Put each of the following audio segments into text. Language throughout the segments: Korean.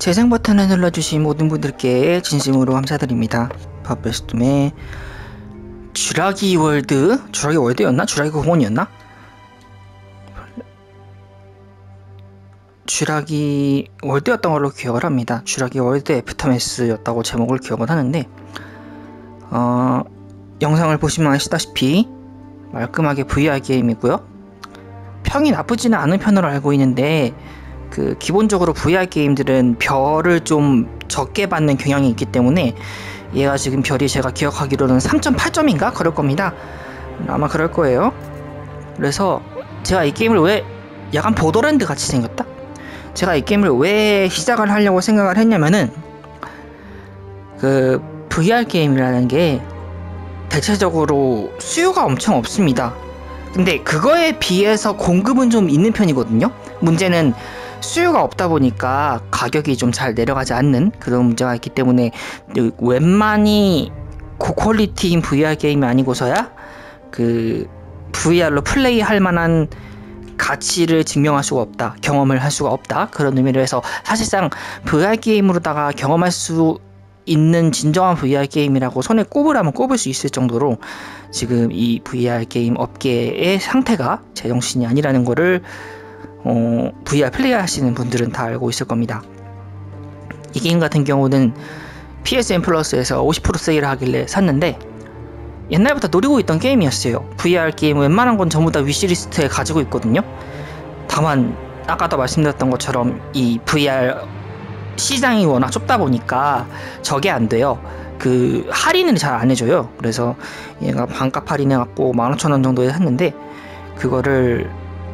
재생 버튼을 눌러주신 모든 분들께 진심으로 감사드립니다. 팝베스톰의 쥐라기 월드였나? 쥐라기 공원이었나? 쥐라기 월드였던 걸로 기억을 합니다. 쥐라기 월드 애프터매스였다고 제목을 기억을 하는데 영상을 보시면 아시다시피 말끔하게 VR 게임이고요. 평이 나쁘지는 않은 편으로 알고 있는데 기본적으로 VR 게임들은 별을 좀 적게 받는 경향이 있기 때문에 얘가 지금 별이 제가 기억하기로는 3.8점인가? 그럴 겁니다. 아마 그럴 거예요. 그래서 제가 이 게임을 왜 약간 보더랜드 같이 생겼다? 제가 이 게임을 왜 시작을 하려고 생각을 했냐면은 VR 게임이라는 게 대체적으로 수요가 엄청 없습니다. 근데 그거에 비해서 공급은 좀 있는 편이거든요. 문제는 수요가 없다 보니까 가격이 좀 잘 내려가지 않는 그런 문제가 있기 때문에 웬만히 고퀄리티인 VR 게임이 아니고서야 VR로 플레이할 만한 가치를 증명할 수가 없다, 경험을 할 수가 없다, 그런 의미로 해서 사실상 VR 게임으로다가 경험할 수 있는 진정한 VR 게임이라고 손에 꼽으라면 꼽을 수 있을 정도로 지금 이 VR 게임 업계의 상태가 제정신이 아니라는 거를 VR 플레이 하시는 분들은 다 알고 있을 겁니다. 이 게임 같은 경우는 PSN 플러스에서 50% 세일을 하길래 샀는데 옛날부터 노리고 있던 게임이었어요. VR 게임 웬만한 건 전부 다 위시리스트에 가지고 있거든요. 다만 아까도 말씀드렸던 것처럼 이 VR 시장이 워낙 좁다 보니까 저게 안 돼요. 할인을 잘 안 해줘요. 그래서 얘가 반값 할인해갖고 15,000원 정도에 샀는데 그거를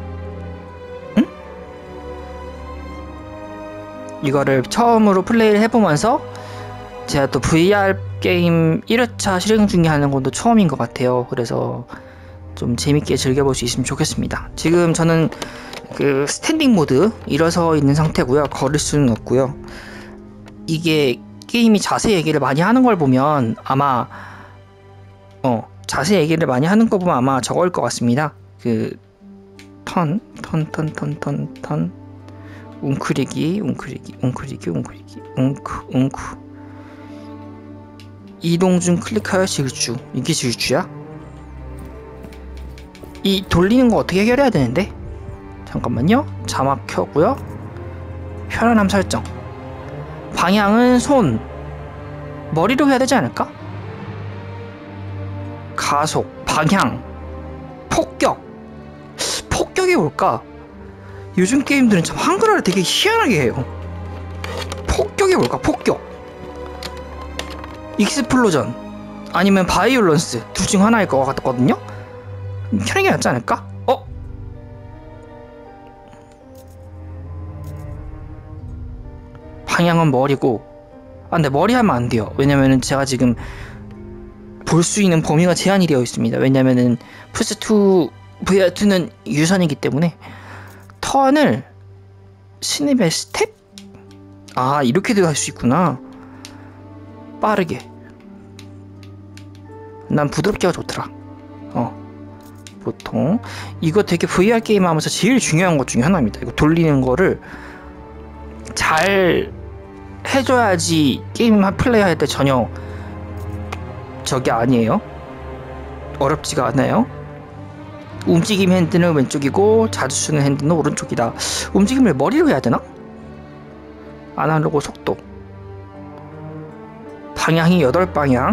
이거를 처음으로 플레이를 해보면서 제가 또 VR 게임 1회차 실행 중에 하는 것도 처음인 것 같아요. 그래서 좀 재밌게 즐겨볼 수 있으면 좋겠습니다. 지금 저는 스탠딩 모드 일어서 있는 상태고요. 걸을 수는 없고요. 이게 게임이 자세 얘기를 많이 하는 걸 보면 아마 자세 얘기를 많이 하는 거 보면 아마 저거일 것 같습니다. 턴 웅크리기 이동 중 클릭하여 질주. 이게 질주야? 이 돌리는 거 어떻게 해결해야 되는데? 잠깐만요. 자막 켜고요. 편안함 설정. 방향은 손, 머리로 해야 되지 않을까? 가속, 방향, 폭격이 뭘까? 요즘 게임들은 참 한글화를 되게 희한하게 해요. 폭격이 뭘까? 폭격. 익스플로전 아니면 바이올런스 둘 중 하나일 것 같거든요. 켜는 게 낫지 않을까? 방향은 머리고 근데 머리 하면 안 돼요. 왜냐면은 제가 지금 볼 수 있는 범위가 제한이 되어 있습니다. 왜냐면은 플스2 VR2는 유선이기 때문에 턴을 스냅의 스텝? 이렇게도 할 수 있구나. 빠르게. 난 부드럽게가 좋더라. 보통 이거 되게 VR 게임 하면서 제일 중요한 것 중에 하나입니다. 이거 돌리는 거를 잘 해줘야지 게임 플레이 할 때 전혀 저게 아니에요. 어렵지가 않아요. 움직임 핸드는 왼쪽이고 자주 쓰는 핸드는 오른쪽이다. 움직임을 머리로 해야 되나? 아날로그 속도, 방향이 8방향.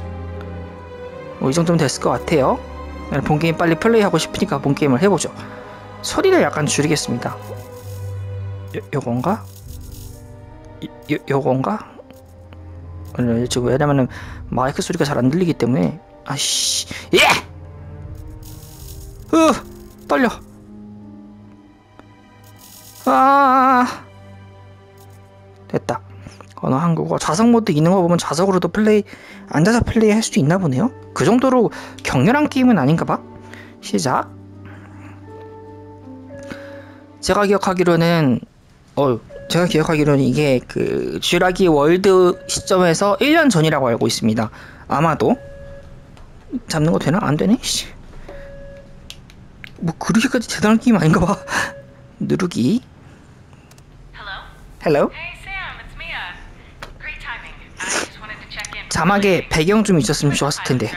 이 정도면 됐을 것 같아요. 본게임 빨리 플레이하고 싶으니까 본게임을 해보죠. 소리를 약간 줄이겠습니다. 요건가? 요건가? 지금 왜냐면은 마이크 소리가 잘 안 들리기 때문에 떨려. 됐다. 언어 한국어. 자석 모드 있는 거 보면 자석으로도 앉아서 플레이 할 수도 있나 보네요. 그 정도로 격렬한 게임은 아닌가 봐. 시작. 제가 기억하기로는 이게 쥐라기 월드 시점에서 1년 전이라고 알고 있습니다. 아마도. 잡는 거 되나? 안 되네? 뭐 그렇게까지 대단한 게임 아닌가 봐. 누르기. Hello? Hey Sam, it's 자막에 배경 좀 있었으면 좋았을 텐데.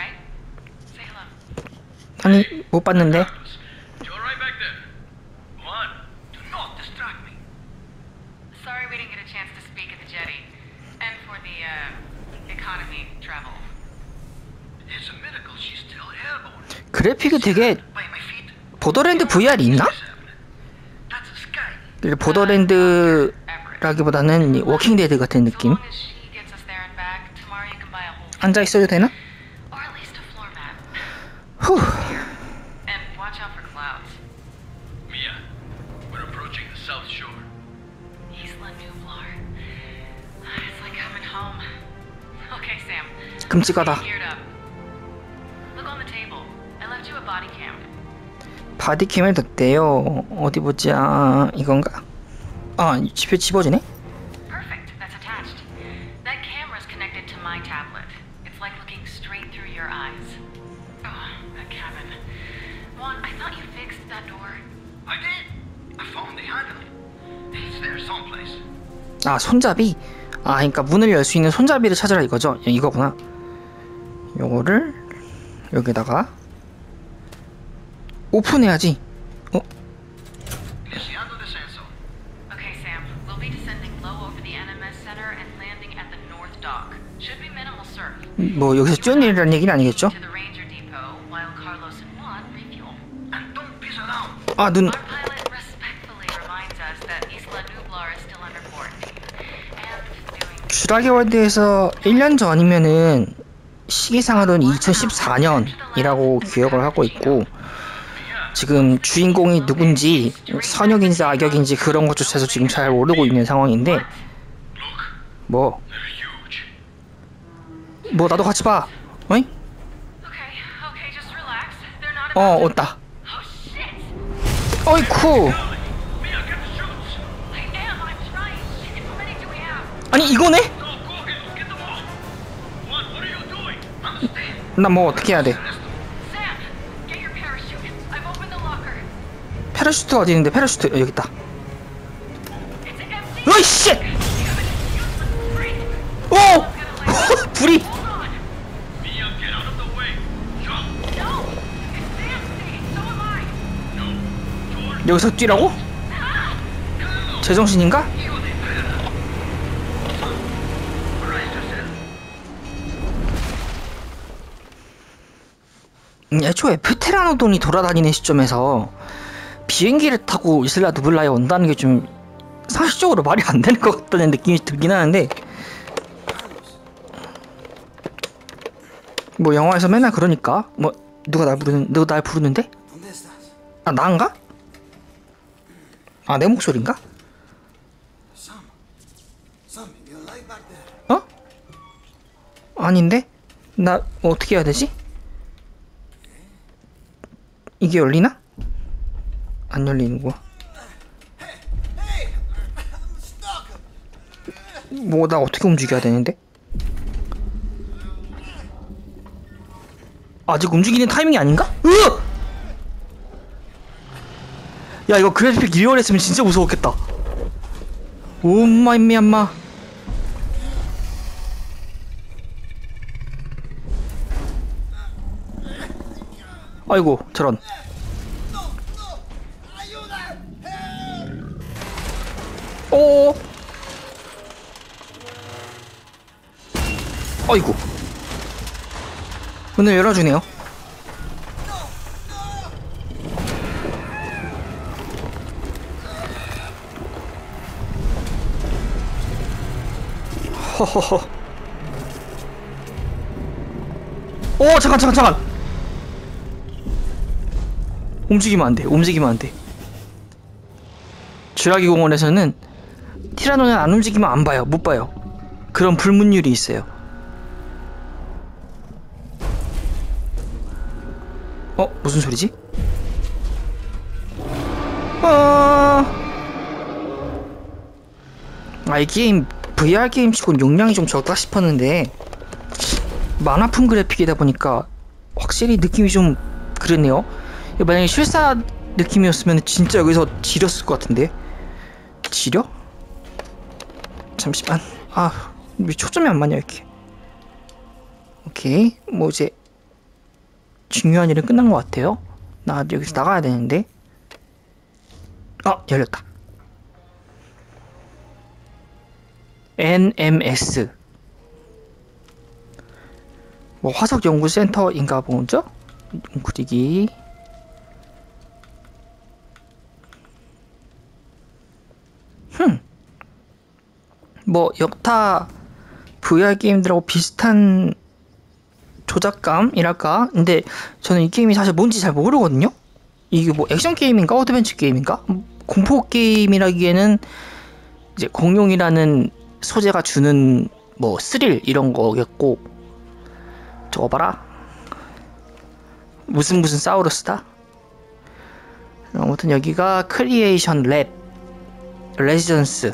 아니, 못 봤는데. 그래픽이 되게 보더랜드 VR이 있나? 보더랜드라기보다는 워킹데드 같은 느낌. 앉아 있어도 되나? 후. 끔찍하다. 바디캠을 뒀대요. 어디 보자. 이건가? 아, 집에 집어지네? 아, 손잡이? 아, 그러니까 문을 열 수 있는 손잡이를 찾으라 이거죠? 이거구나. 요거를 여기다가 오픈해야지. 어? 뭐 여기서 뛰어내리라는 얘기는 아니겠죠? 아, 눈. 슈라기 월드에서 1년 전이면은 시기상으로는 2014년이라고 기억을 하고 있고, 지금 주인공이 누군지 선역인지 악역인지 그런 것조차도 지금 잘 모르고 있는 상황인데, 뭐 나도 같이 봐. 어이? 왔다. 어이쿠. 아니, 이거네? 나 뭐 어떻게 해야 돼? 패러슈트 어디 있는데? 패러슈트 여기 있다. 어이 씨! 오! 불이! 여기서 뛰라고? 제정신인가? 애초에 프테라노돈이 돌아다니는 시점에서 비행기를 타고 이슬라 누블라에 온다는 게 좀 상식적으로 말이 안 되는 것 같다는 느낌이 들긴 하는데, 뭐 영화에서 맨날 그러니까. 뭐 누가 날 부르는데? 아, 나인가? 아, 내 목소리인가? 어? 아닌데? 나 어떻게 해야 되지? 이게 열리나? 안 열리는 거야. 뭐 나 어떻게 움직여야 되는데? 아직 움직이는 타이밍이 아닌가? 으악! 야, 이거 그래픽 리얼했으면 진짜 무서웠겠다. 오마이 미얀마. 아이고, 저런. 오. 아이고. 문을 열어주네요. 허허허. 오, 잠깐. 움직이면 안 돼. 쥐라기 공원에서는 티라노는 안 움직이면 안 봐요. 못 봐요. 그런 불문율이 있어요. 무슨 소리지? 이 게임 VR 게임 치고는 용량이 좀 적다 싶었는데, 만화풍 그래픽이다 보니까 확실히 느낌이 좀 그랬네요. 만약에 실사 느낌이었으면 진짜 여기서 지렸을 것 같은데. 지려? 잠시만. 왜 초점이 안 맞냐 이렇게. 오케이. 뭐 이제 중요한 일은 끝난 것 같아요. 나 여기서 나가야 되는데. 열렸다. NMS. 뭐 화석연구센터인가 보죠? 웅크리기. 뭐 여타 VR 게임들하고 비슷한 조작감이랄까? 근데 저는 이 게임이 사실 뭔지 잘 모르거든요? 이게 뭐 액션 게임인가? 어드벤처 게임인가? 공포 게임이라기에는 이제 공룡이라는 소재가 주는 뭐 스릴 이런 거겠고, 저거 봐라. 무슨 사우루스다? 아무튼 여기가 크리에이션 랩 레지던스.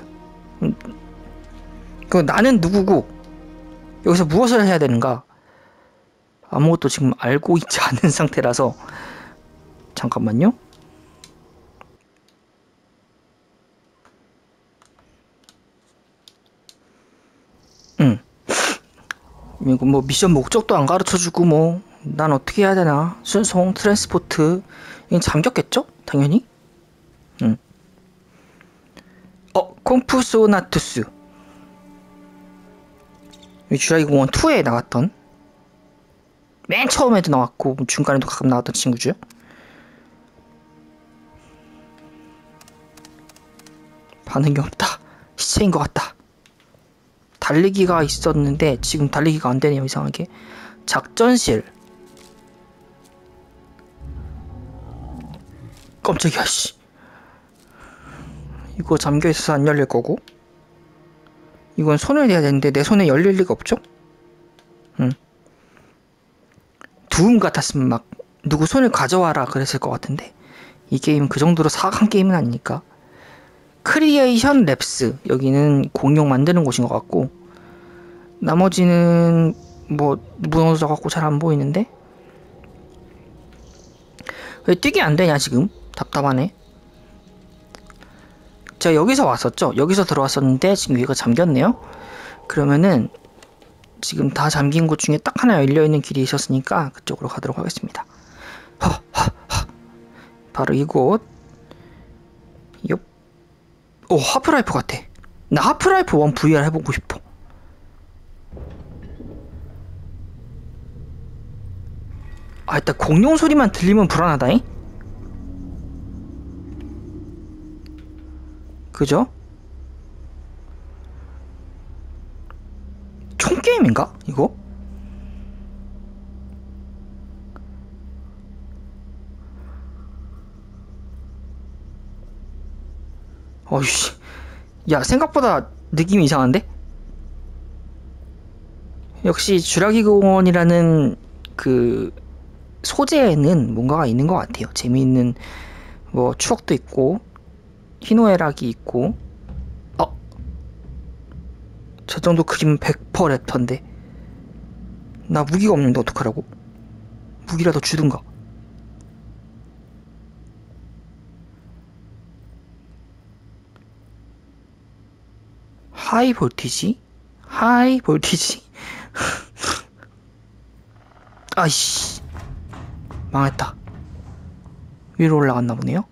그 나는 누구고 여기서 무엇을 해야 되는가 아무것도 지금 알고 있지 않은 상태라서. 잠깐만요. 이거 뭐 미션 목적도 안 가르쳐주고 뭐 난 어떻게 해야 되나. 순송 트랜스포트. 이건 잠겼겠죠? 당연히. 콩푸소나투스. 주라기 공원 2에 나왔던, 맨 처음에도 나왔고 중간에도 가끔 나왔던 친구죠. 반응이 없다. 시체인 것 같다. 달리기가 있었는데 지금 달리기가 안 되네요. 이상하게. 작전실. 깜짝이야 씨. 이거 잠겨있어서 안 열릴 거고, 이건 손을 대야 되는데 내 손에 열릴 리가 없죠? 두음 같았으면 막 누구 손을 가져와라 그랬을 것 같은데 이 게임은 그 정도로 사악한 게임은 아니니까. 크리에이션 랩스. 여기는 공룡 만드는 곳인 것 같고, 나머지는 뭐 무너져 갖고 잘 안 보이는데. 왜 뛰기 안 되냐 지금? 답답하네. 제가 여기서 왔었죠? 여기서 들어왔었는데 지금 여기가 잠겼네요? 그러면은 지금 다 잠긴 곳 중에 딱 하나 열려있는 길이 있었으니까 그쪽으로 가도록 하겠습니다. 바로 이곳. 요. 오, 하프라이프 같아. 나 하프라이프 1 VR 해보고 싶어. 일단 공룡 소리만 들리면 불안하다잉? 그죠? 총게임인가? 이거? 어이씨. 야, 생각보다 느낌이 이상한데? 역시 주라기 공원이라는 그 소재에는 뭔가가 있는 것 같아요. 재미있는 뭐 추억도 있고, 희노애락이 있고. 저 정도 그림 100% 랩터인데 나 무기가 없는데 어떡하라고? 무기라도 주든가. 하이 볼티지? 하이 볼티지? 아이씨, 망했다. 위로 올라갔나 보네요.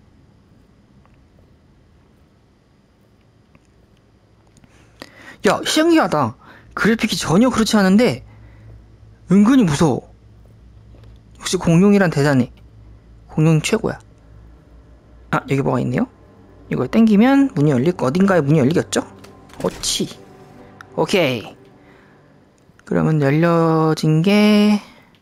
야, 신기하다. 그래픽이 전혀 그렇지 않은데 은근히 무서워. 역시 공룡이란 대단해. 공룡이 최고야. 여기 뭐가 있네요. 이걸 땡기면 문이 어딘가에 문이 열리겠죠? 옳지. 오케이. 그러면 열려진 게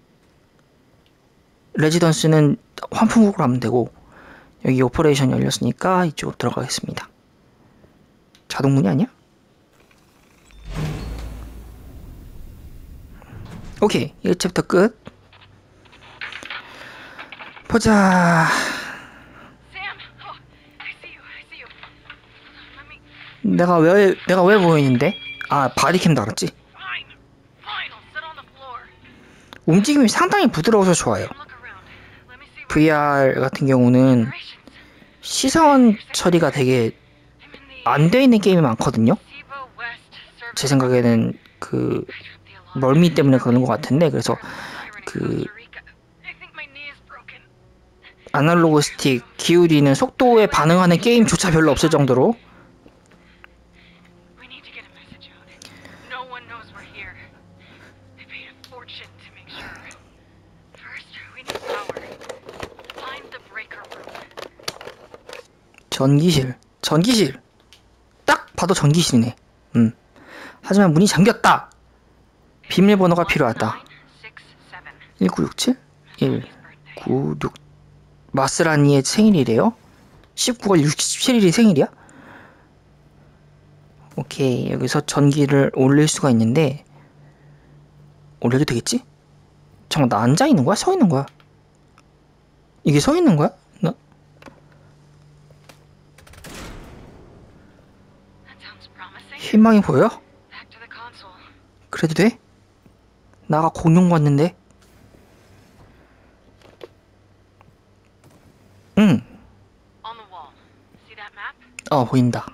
레지던스는 환풍구로 하면 되고, 여기 오퍼레이션 열렸으니까 이쪽으로 들어가겠습니다. 자동문이 아니야? 오케이. 1챕터 끝. 보자. 내가 왜 보이는데? 바디캠 달았지? 움직임이 상당히 부드러워서 좋아요. VR 같은 경우는 시선 처리가 되게 안 돼 있는 게임이 많거든요. 제 생각에는 그 멀미 때문에 그러는 것 같은데, 그래서 그 아날로그 스틱 기울이는 속도에 반응하는 게임조차 별로 없을 정도로. 전기실 딱 봐도 전기실이네. 하지만 문이 잠겼다. 비밀번호가 필요하다. 1967 1966 마스라니의 생일이래요. 19월 67일이 생일이야? 오케이, 여기서 전기를 올릴 수가 있는데, 올려도 되겠지? 잠깐, 나 앉아있는 거야? 서있는 거야? 이게 서있는 거야? 나? 희망이 보여? 그래도 돼? 나가 공룡 봤는데. 응. 보인다.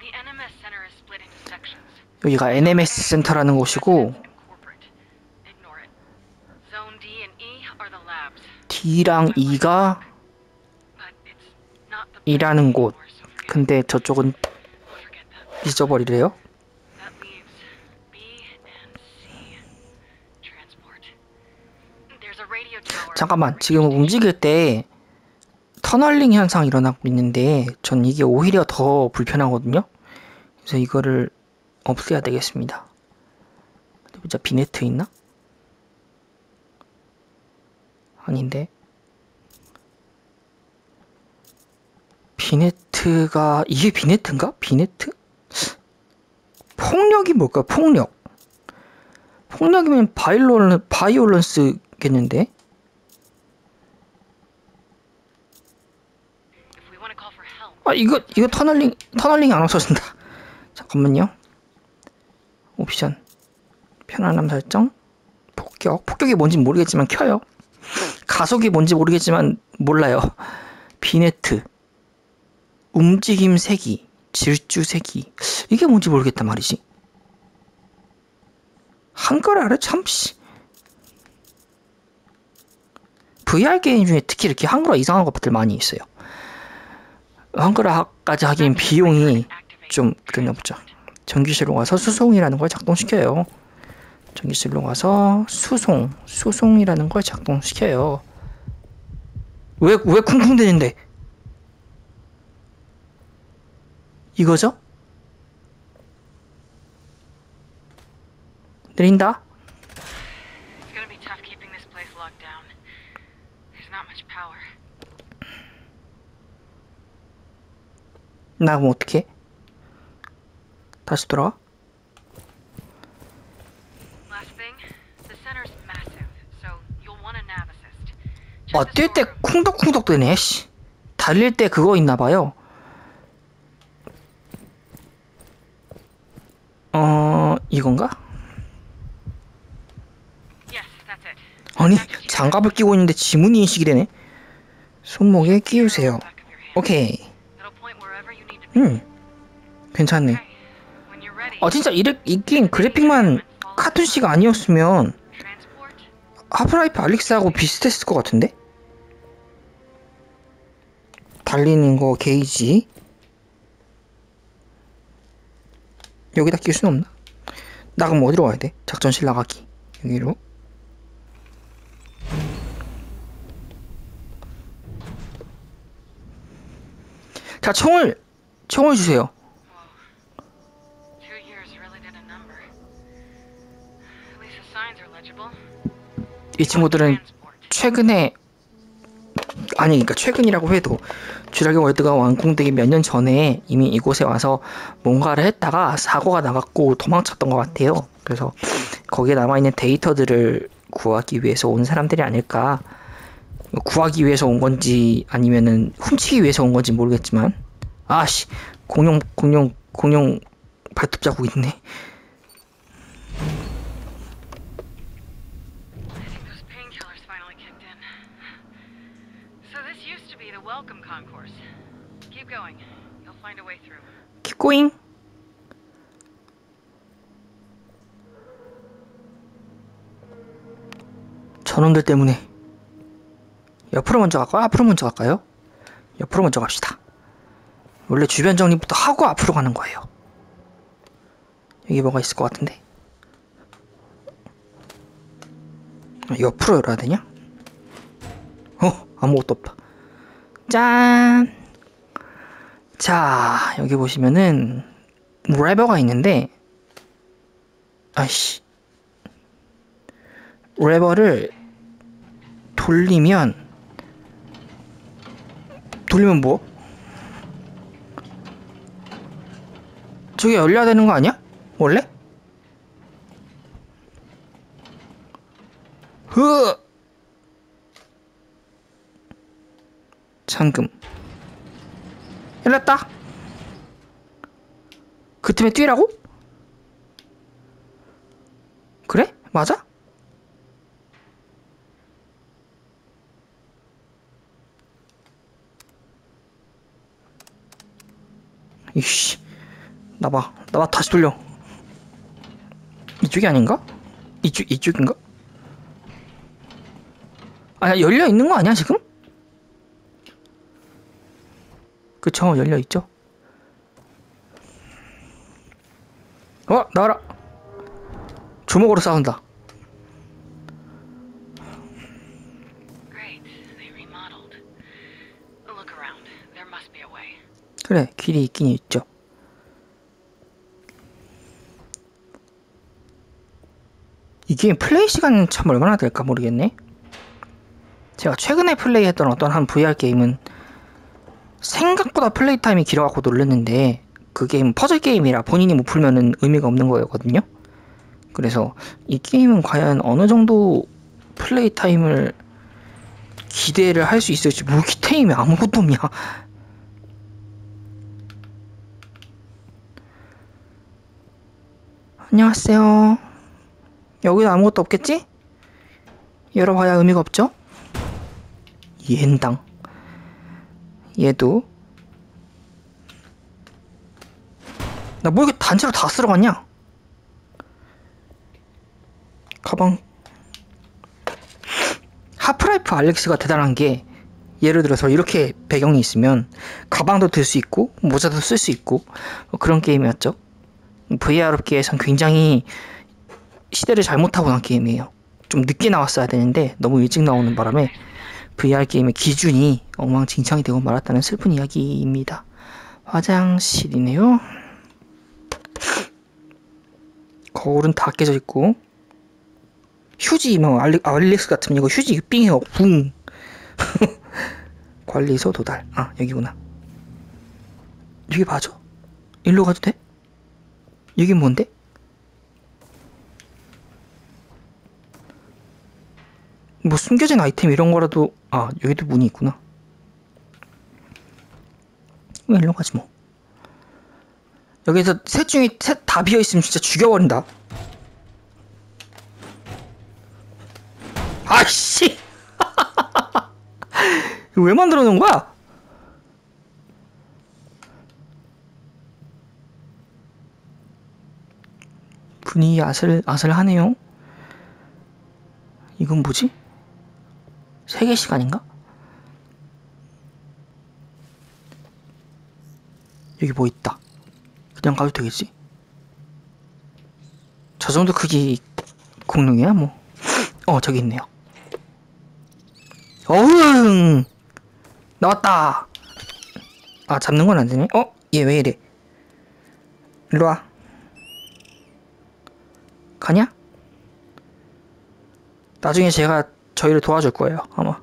여기가 NMS 센터라는 곳이고, D랑 E가 일하는 곳. 근데 저쪽은 잊어버리래요. 잠깐만, 지금 움직일 때 터널링 현상이 일어나고 있는데 전 이게 오히려 더 불편하거든요. 그래서 이거를 없애야 되겠습니다. 진짜 비네트 있나? 아닌데. 비네트가 이게 비네트인가? 비네트? 폭력이 뭘까? 폭력이면 바이올런스겠는데? 이거 터널링이 안 없어진다. 잠깐만요. 옵션 편안함 설정, 폭격이 뭔지 모르겠지만 켜요. 가속이 뭔지 모르겠지만 몰라요. 비네트, 움직임 세기, 질주 세기, 이게 뭔지 모르겠단 말이지. 한글 알아? 참씨. VR 게임 중에 특히 이렇게 한글화 이상한 것들 많이 있어요. 한글화까지 하기엔 비용이 좀 그랬나 보죠. 전기실로 가서 수송이라는 걸 작동시켜요. 전기실로 가서 수송이라는 걸 작동시켜요. 왜 쿵쿵대는데? 이거죠? 내린다. 나 그럼 어떡해? 다시 돌아와? 뛸 때 쿵덕쿵덕 되네. 씨. 달릴 때 그거 있나봐요. 이건가? 아니, 장갑을 끼고 있는데 지문이 인식이 되네. 손목에 끼우세요. 오케이. 괜찮네. 진짜 이 게임 그래픽만 카툰식 아니었으면 하프라이프 알릭스하고 비슷했을 것 같은데? 달리는 거 게이지. 여기다 끼울 수는 없나? 나 그럼 어디로 가야 돼? 작전실 나가기. 여기로. 자, 총을 주세요. 이 친구들은 최근에, 그러니까 최근이라고 해도 쥐라기 월드가 완공되기 몇 년 전에 이미 이곳에 와서 뭔가를 했다가 사고가 나갔고 도망쳤던 것 같아요. 그래서 거기에 남아있는 데이터들을 구하기 위해서 온 사람들이 아닐까. 구하기 위해서 온 건지 아니면은 훔치기 위해서 온 건지 모르겠지만, 공룡 발톱 자국 있네. Keep going. 저놈들 때문에. 옆으로 먼저 갈까요? 앞으로 먼저 갈까요? 옆으로 먼저 갑시다. 원래 주변 정리부터 하고 앞으로 가는 거예요. 여기 뭐가 있을 것 같은데? 옆으로 열어야 되냐? 아무것도 없다. 짠! 자, 여기 보시면은 레버가 있는데, 아이씨, 레버를 돌리면 뭐? 저게 열려야 되는 거 아니야? 원래? 잠금. 열렸다. 그 틈에 뛰라고? 그래? 맞아? 이씨, 나봐 다시 돌려. 이쪽이 아닌가? 이쪽인가? 아니, 열려 있는 거 아니야 지금? 그쵸, 열려 있죠. 나와라. 주먹으로 싸운다. 그래, 길이 있긴 있죠. 이 게임 플레이 시간은 참 얼마나 될까 모르겠네. 제가 최근에 플레이했던 어떤 한 VR 게임은 생각보다 플레이 타임이 길어갖고 놀랐는데, 그 게임 퍼즐 게임이라 본인이 못 풀면은 의미가 없는 거였거든요. 그래서 이 게임은 과연 어느 정도 플레이 타임을 기대를 할 수 있을지. 무기 타임이 아무것도 없냐. 안녕하세요. 여기도 아무것도 없겠지? 열어봐야 의미가 없죠? 옌당. 얘도. 나 뭐 이렇게 단체로 다 쓸어갔냐? 가방. 하프라이프 알렉스가 대단한 게, 예를 들어서 이렇게 배경이 있으면 가방도 들 수 있고 모자도 쓸 수 있고 그런 게임이었죠. VR업계에선 굉장히 시대를 잘못하고 난 게임이에요. 좀 늦게 나왔어야 되는데 너무 일찍 나오는 바람에 VR 게임의 기준이 엉망진창이 되고 말았다는 슬픈 이야기입니다. 화장실이네요. 거울은 다 깨져 있고, 휴지 뭐 알렉스 같으면 이거 휴지 삥해요. 붕. 관리소 도달. 여기구나. 여기 맞아? 일로 가도 돼? 여긴 뭔데? 뭐 숨겨진 아이템 이런 거라도. 여기도 문이 있구나. 왜 일로 가지 뭐. 여기서 셋 중에 셋 다 비어있으면 진짜 죽여버린다. 아이씨. 왜 만들어 놓은 거야? 분위기 아슬아슬하네요. 이건 뭐지? 세계 시간인가? 여기 뭐 있다. 그냥 가도 되겠지? 저 정도 크기 공룡이야 뭐. 저기 있네요. 어흥! 나왔다. 잡는 건 안 되네. 얘 왜 이래? 일로 와. 가냐? 나중에 제가 저희를 도와줄 거예요, 아마.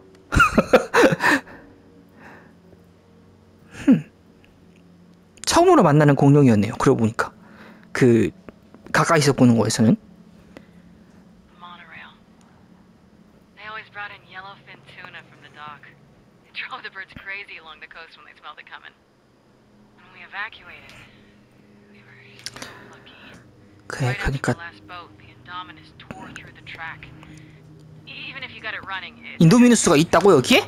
처음으로 만나는 공룡이었네요. 그러고 보니까 그 가까이서 보는 거에서는. 그래, 그러니까 인도미누스가 있다고 여기에?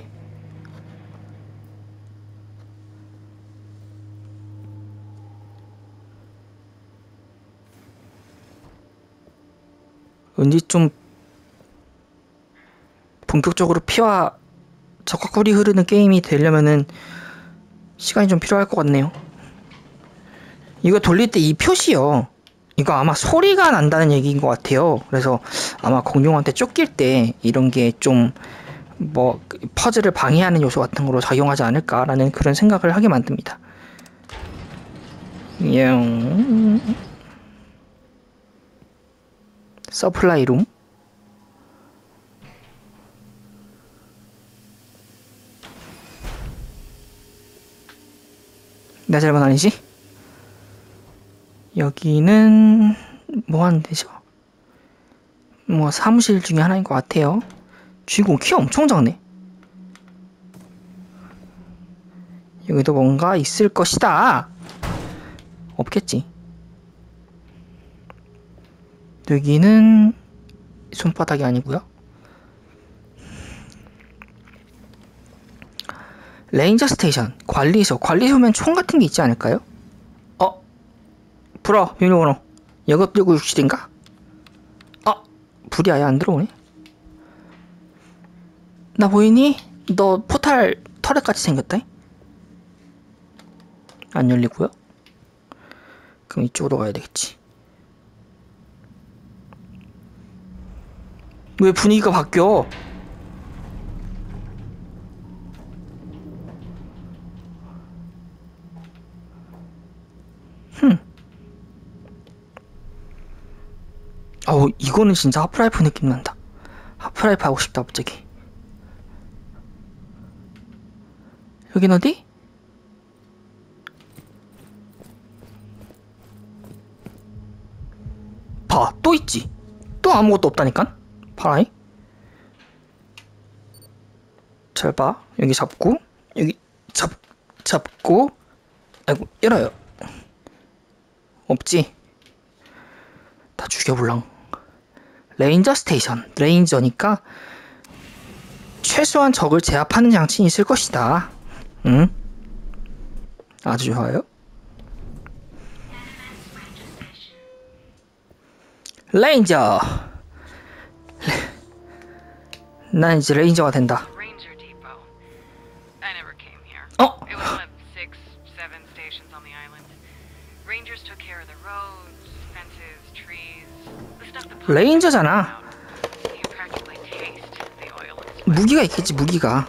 왠지 좀 본격적으로 피와 적과 꿀이 흐르는 게임이 되려면은 시간이 좀 필요할 것 같네요. 이거 돌릴 때 이 표시요, 이거 아마 소리가 난다는 얘기인 것 같아요. 그래서 아마 공룡한테 쫓길 때 이런 게 좀 뭐 퍼즐을 방해하는 요소 같은 거로 작용하지 않을까라는 그런 생각을 하게 만듭니다. 서플라이 룸. 내 잘못 아니지? 여기는 뭐 하는 데죠? 뭐 사무실 중에 하나인 것 같아요. 주인공 키가 엄청 작네. 여기도 뭔가 있을 것이다. 없겠지. 여기는 손바닥이 아니고요. 레인저 스테이션, 관리소. 관리소면 총 같은 게 있지 않을까요? 불어, 비밀번호. 여것 1967인가? 불이 아예 안 들어오네. 나 보이니? 너 포탈 터렛 같이 생겼다. 안 열리고요. 그럼 이쪽으로 가야 되겠지. 왜 분위기가 바뀌어? 이거는 진짜 하프라이프 느낌 난다. 하프라이프 하고 싶다 갑자기. 여긴 어디? 봐, 또 있지. 또 아무것도 없다니까. 봐라이. 잘 봐. 여기 잡고, 여기 잡고. 아이고, 열어요. 없지. 다 죽여볼랑. 레인저 스테이션. 레인저니까 최소한 적을 제압하는 장치는 있을 것이다. 응? 아주 좋아요. 레인저. 난 이제 레인저가 된다. 레인저잖아. 무기가 있겠지, 무기가.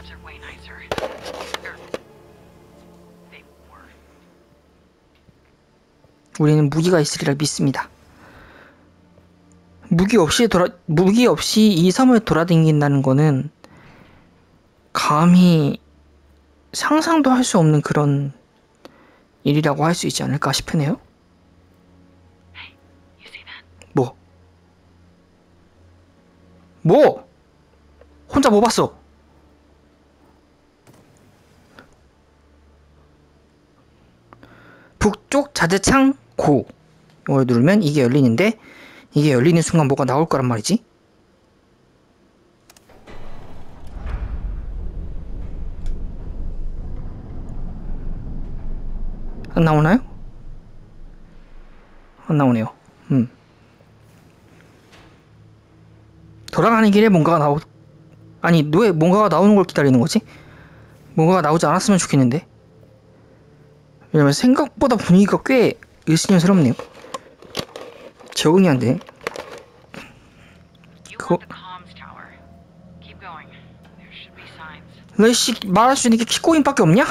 우리는 무기가 있으리라 믿습니다. 무기 없이 이 섬을 돌아다닌다는 거는 감히 상상도 할 수 없는 그런 일이라고 할 수 있지 않을까 싶으네요. 뭐? 혼자 뭐 봤어? 북쪽 자재창 고. 이걸 누르면 이게 열리는데, 이게 열리는 순간 뭐가 나올 거란 말이지. 안 나오나요? 안 나오네요. 돌아가는 길에 뭔가가 아니, 왜 뭔가가 나오는 걸 기다리는 거지? 뭔가가 나오지 않았으면 좋겠는데. 왜냐면 생각보다 분위기가 꽤 으스스럽네요. 적응이 안 돼. 너씨 말할 수 있는 게 킥고인밖에 없냐?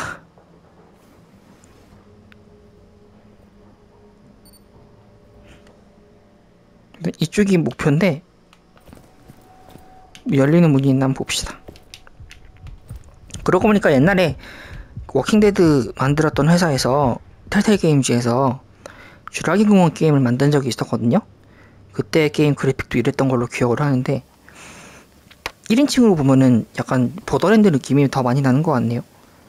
이쪽이 목표인데 열리는 문이 있나 한번 봅시다. 그러고 보니까 옛날에 워킹데드 만들었던 회사에서 텔텔 게임즈에서 쥬라기 공원 게임을 만든 적이 있었거든요. 그때 게임 그래픽도 이랬던 걸로 기억을 하는데 1인칭으로 보면은 약간 보더랜드 느낌이 더 많이 나는 것 같네요.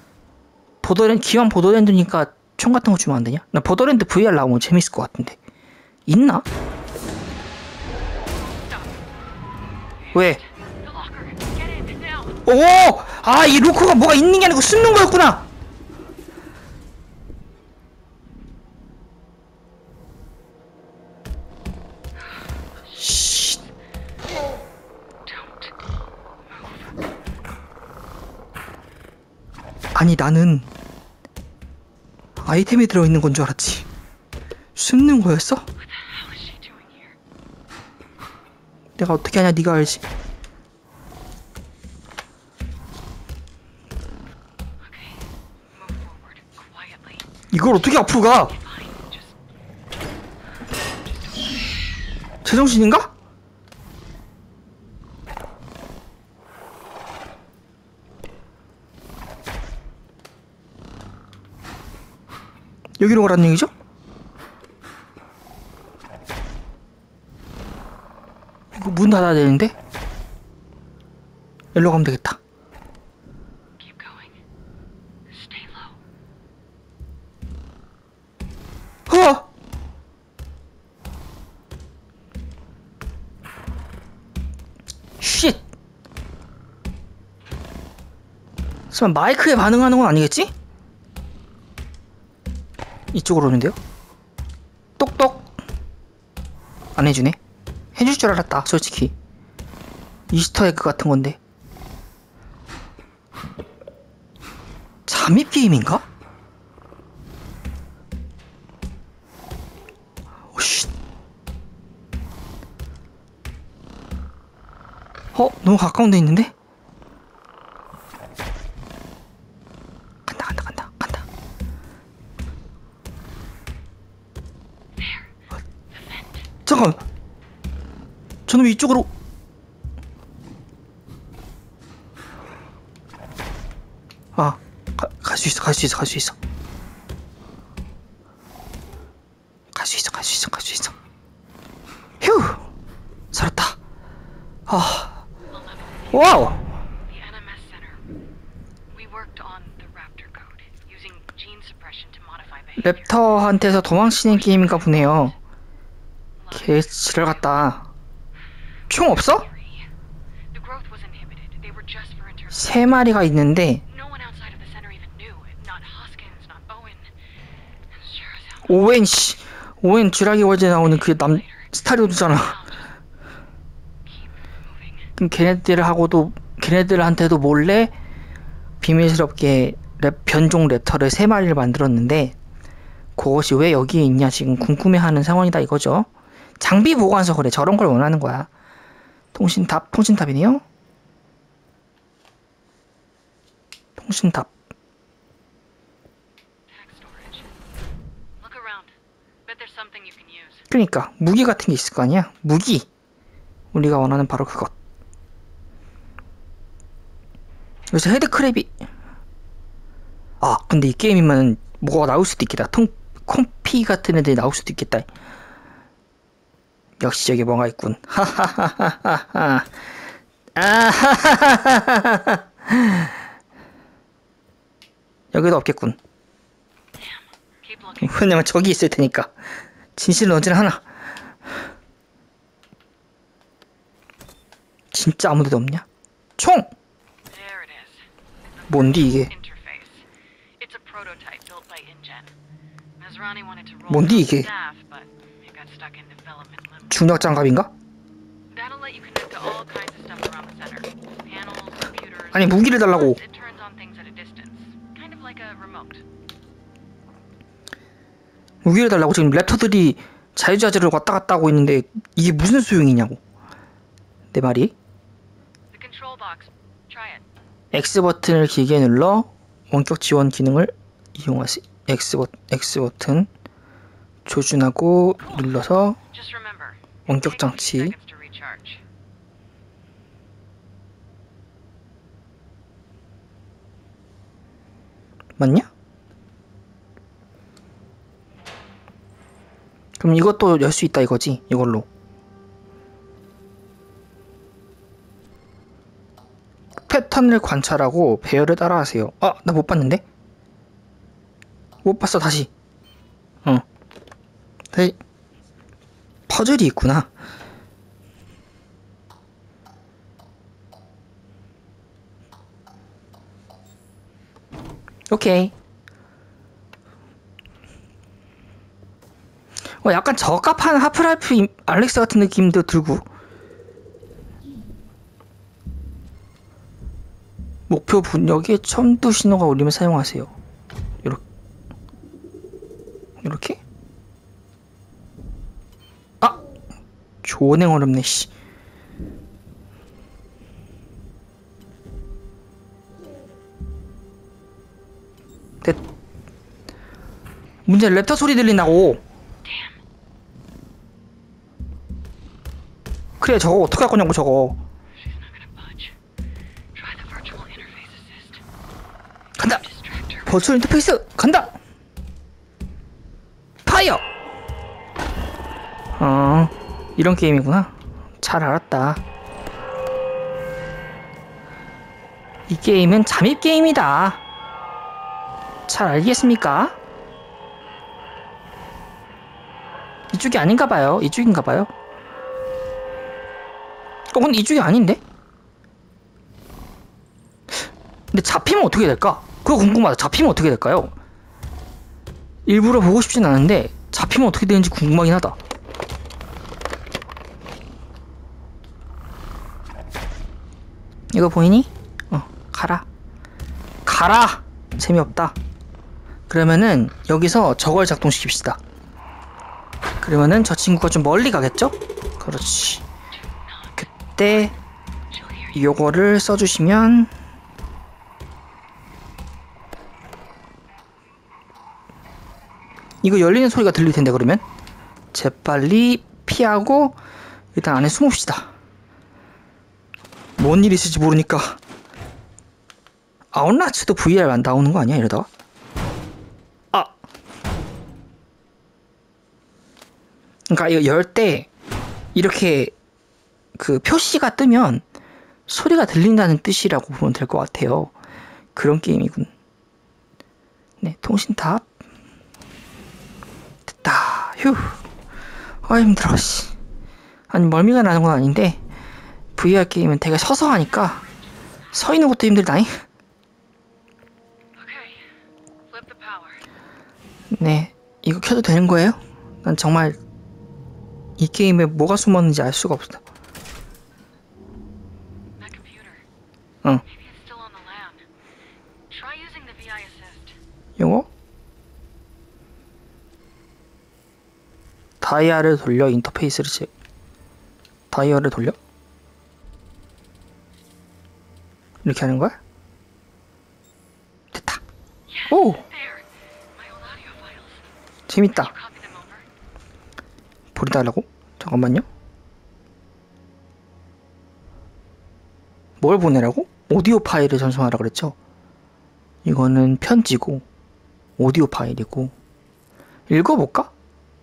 기왕 보더랜드니까 총 같은 거 주면 안 되냐? 나 보더랜드 VR 나오면 재밌을 것 같은데. 있나? 왜? 오! 이 로커가 뭐가 있는 게 아니고 숨는 거였구나! 아니 나는 아이템에 들어있는 건 줄 알았지. 숨는 거였어? 내가 어떻게 하냐 네가 알지. 이걸 어떻게 앞으로 가? 제정신인가? 여기로 가라는 얘기죠? 이거 문 닫아야 되는데? 여기로 가면 되겠다. 어! 쉿! 설마 마이크에 반응하는 건 아니겠지? 이쪽으로 오는데요? 똑똑! 안 해주네. 해줄 줄 알았다, 솔직히. 이스터에그 같은 건데. 잠입 게임인가? 오씨. 너무 가까운 데 있는데? 간다. 잠깐! 저놈이 이쪽으로. 갈 수 있어. 갈 수 있어. 휴! 살았다. 와우! 랩터한테서 도망치는 게임인가 보네요. 개 지랄 같다. 총 없어? 3마리가 있는데 오웬 쥐라기 월드에 나오는 그 남 스타리오드잖아. 그럼 걔네들한테도 몰래 비밀스럽게 변종 랩터를 3마리를 만들었는데 그것이 왜 여기에 있냐 지금 궁금해하는 상황이다 이거죠. 장비 보관서 그래. 저런 걸 원하는 거야. 통신탑이네요. 통신탑. 그러니까 무기 같은 게 있을 거 아니야. 무기. 우리가 원하는 바로 그것. 여기서 헤드크랩이. 근데 이 게임이면 뭐가 나올 수도 있겠다. 콤피 같은 애들이 나올 수도 있겠다. 역시 저기 뭔가 있군. 하하하하하. 아하하하하. 여기도 없겠군. 왜냐면 저기 있을 테니까. 진실은 언제나 하나. 진짜 아무데도 없냐? 총! 뭔디 이게? 뭔디 이게? 중력장갑인가? 아니 무기를 달라고. 무기를 달라고. 지금 랩터들이 자유자재로 왔다 갔다 하고 있는데 이게 무슨 소용이냐고. 내 말이. X버튼을 길게 눌러 원격 지원 기능을 이용하시. X버튼 조준하고 눌러서 원격 장치. 맞냐? 그럼 이것도 열 수 있다 이거지. 이걸로. 패턴을 관찰하고 배열을 따라하세요. 나 못 봤는데? 못 봤어. 다시. 다시. 퍼즐이 있구나. 오케이. 약간 저값한 하프라이프 알렉스 같은 느낌도 들고. 목표 분역에 첨두 신호가 울리면 사용하세요. 요렇게? 아! 조은행 어렵네, 씨. 됐. 문제 랩터 소리 들린다고. 그래, 저거 어떡할 거냐고, 저거. 간다! 버추얼 인터페이스! 간다! 파이어! 이런 게임이구나. 잘 알았다. 이 게임은 잠입 게임이다. 잘 알겠습니까? 이쪽이 아닌가봐요. 이쪽인가봐요. 근데 이쪽이 아닌데? 근데 잡히면 어떻게 될까? 그거 궁금하다. 잡히면 어떻게 될까요? 일부러 보고 싶진 않은데 잡히면 어떻게 되는지 궁금하긴 하다. 이거 보이니? 가라. 가라! 재미없다. 그러면은 여기서 저걸 작동시킵시다. 그러면은 저 친구가 좀 멀리 가겠죠? 그렇지. 그때 요거를 써주시면 이거 열리는 소리가 들릴 텐데, 그러면 재빨리 피하고 일단 안에 숨읍시다. 뭔 일이 있을지 모르니까. 아웃라츠도 VR만 나오는 거 아니야, 이러다가? 그러니까 이거 열 때 이렇게 그 표시가 뜨면 소리가 들린다는 뜻이라고 보면 될 것 같아요. 그런 게임이군. 네, 통신탑. 됐다. 휴. 힘들어, 씨. 아니, 멀미가 나는 건 아닌데 VR 게임은 되게 서서 하니까 서 있는 것도 힘들다잉. 네, 이거 켜도 되는 거예요? 난 정말 이 게임에 뭐가 숨었는지 알 수가 없어. 응. 영어? 다이아를 돌려 인터페이스를 다이아를 돌려? 이렇게 하는 거야? 됐다. 오! 재밌다. 버리달라고? 잠깐만요. 뭘 보내라고? 오디오 파일을 전송하라 그랬죠? 이거는 편지고 오디오 파일이고. 읽어볼까?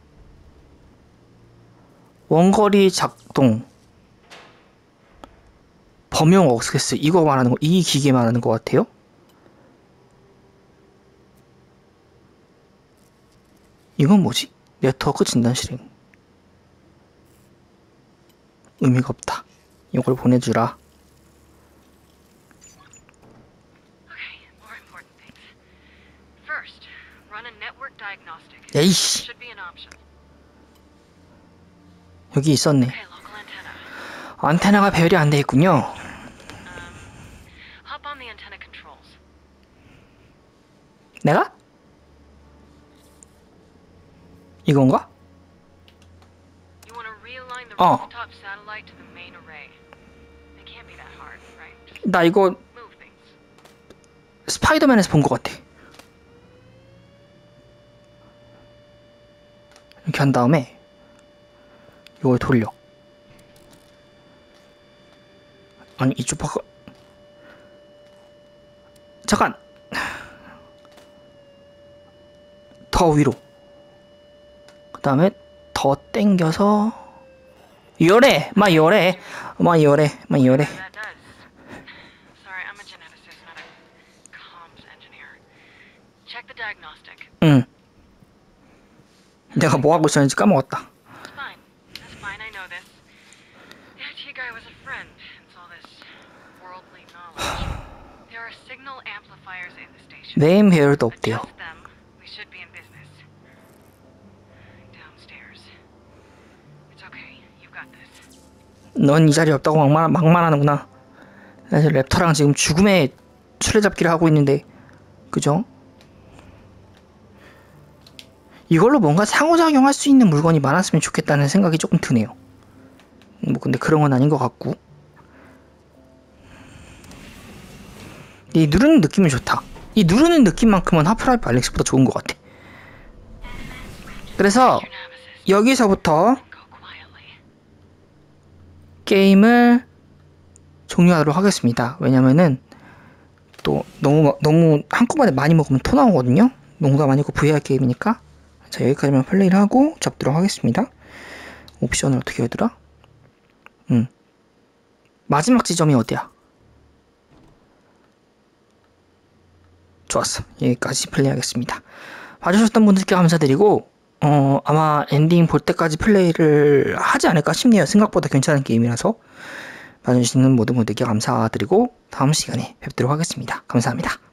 원거리 작동 범용 억세스, 이거 말하는 거, 이 기계 말하는 것 같아요. 이건 뭐지? 네트워크 진단 실행. 의미가 없다. 이걸 보내주라. 에이씨. 여기 있었네. 안테나가 배열이 안 돼 있군요. 내가? 이건가? 나 이거 스파이더맨에서 본 것 같아. 이렇게 한 다음에 이걸 돌려. 아니, 이쪽 바꿔. 잠깐. 더 위로. 그 다음에 더 땡겨서 요래. 마 요래. 응. 내가 뭐 하고 있었는지 까먹었다. 네임 배열도 없대요. 넌 이 자리에 없다고 막말하는구나. 사실 랩터랑 지금 죽음의 술래잡기를 하고 있는데, 그죠? 이걸로 뭔가 상호작용할 수 있는 물건이 많았으면 좋겠다는 생각이 조금 드네요. 뭐 근데 그런 건 아닌 것 같고, 이 누르는 느낌이 좋다. 이 누르는 느낌만큼은 하프라이프 알릭스보다 좋은 것 같아. 그래서 여기서부터 게임을 종료하도록 하겠습니다. 왜냐면은 또 너무 한꺼번에 많이 먹으면 토 나오거든요. 농담 아니고 VR 게임이니까. 자, 여기까지만 플레이를 하고 접도록 하겠습니다. 옵션을 어떻게 하더라? 마지막 지점이 어디야? 좋았어. 여기까지 플레이하겠습니다. 봐주셨던 분들께 감사드리고 아마 엔딩 볼 때까지 플레이를 하지 않을까 싶네요. 생각보다 괜찮은 게임이라서. 봐주시는 모든 분들께 감사드리고 다음 시간에 뵙도록 하겠습니다. 감사합니다.